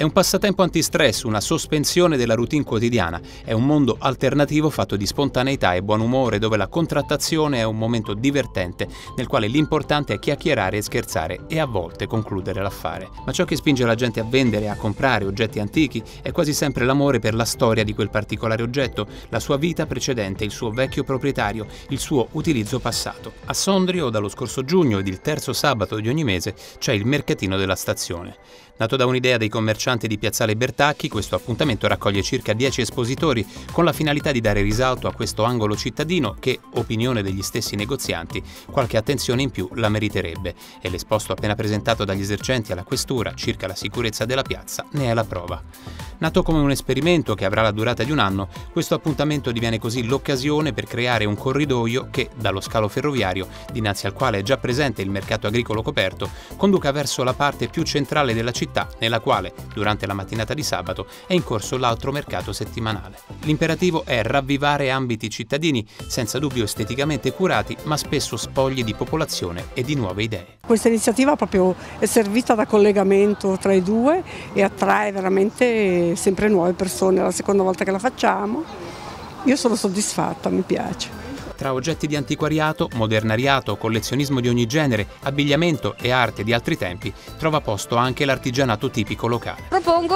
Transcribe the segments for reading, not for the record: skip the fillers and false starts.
È un passatempo antistress, una sospensione della routine quotidiana. È un mondo alternativo fatto di spontaneità e buon umore, dove la contrattazione è un momento divertente, nel quale l'importante è chiacchierare e scherzare e a volte concludere l'affare. Ma ciò che spinge la gente a vendere e a comprare oggetti antichi è quasi sempre l'amore per la storia di quel particolare oggetto, la sua vita precedente, il suo vecchio proprietario, il suo utilizzo passato. A Sondrio, dallo scorso giugno ed il terzo sabato di ogni mese, c'è il mercatino della stazione. Nato da un'idea dei commercianti di Piazzale Bertacchi, questo appuntamento raccoglie circa 10 espositori con la finalità di dare risalto a questo angolo cittadino che, opinione degli stessi negozianti, qualche attenzione in più la meriterebbe, e l'esposto appena presentato dagli esercenti alla questura circa la sicurezza della piazza ne è la prova. Nato come un esperimento che avrà la durata di un anno, questo appuntamento diviene così l'occasione per creare un corridoio che, dallo scalo ferroviario, dinanzi al quale è già presente il mercato agricolo coperto, conduca verso la parte più centrale della città, nella quale, durante la mattinata di sabato, è in corso l'altro mercato settimanale. L'imperativo è ravvivare ambiti cittadini, senza dubbio esteticamente curati, ma spesso spogli di popolazione e di nuove idee. Questa iniziativa proprio è servita da collegamento tra i due e attrae veramente sempre nuove persone. È la seconda volta che la facciamo. Io sono soddisfatta, mi piace. Tra oggetti di antiquariato, modernariato, collezionismo di ogni genere, abbigliamento e arte di altri tempi, trova posto anche l'artigianato tipico locale. Propongo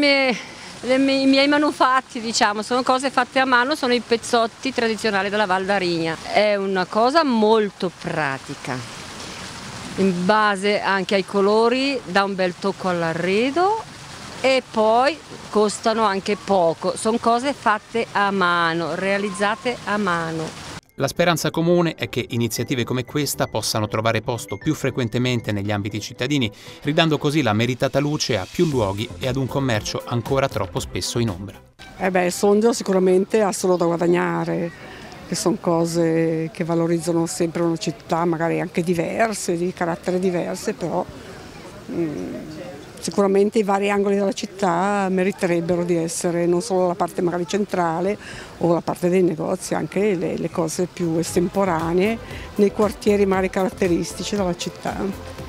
i miei manufatti, diciamo, sono cose fatte a mano, sono i pezzotti tradizionali della Val d'Arigna. È una cosa molto pratica, in base anche ai colori, dà un bel tocco all'arredo e poi costano anche poco. Sono cose fatte a mano, realizzate a mano. La speranza comune è che iniziative come questa possano trovare posto più frequentemente negli ambiti cittadini, ridando così la meritata luce a più luoghi e ad un commercio ancora troppo spesso in ombra. Sondrio sicuramente ha solo da guadagnare, che sono cose che valorizzano sempre una città, magari anche diverse, di carattere diverse, però sicuramente i vari angoli della città meriterebbero di essere non solo la parte magari centrale o la parte dei negozi, anche le cose più estemporanee nei quartieri magari caratteristici della città.